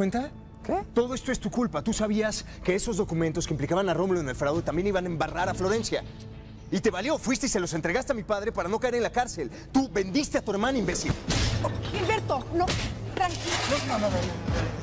cuenta? ¿Qué? Todo esto es tu culpa. Tú sabías que esos documentos que implicaban a Rómulo en el fraude también iban a embarrar a Florencia. Y te valió. Fuiste y se los entregaste a mi padre para no caer en la cárcel. Tú vendiste a tu hermana, imbécil. Gilberto, no, tranquilo. No.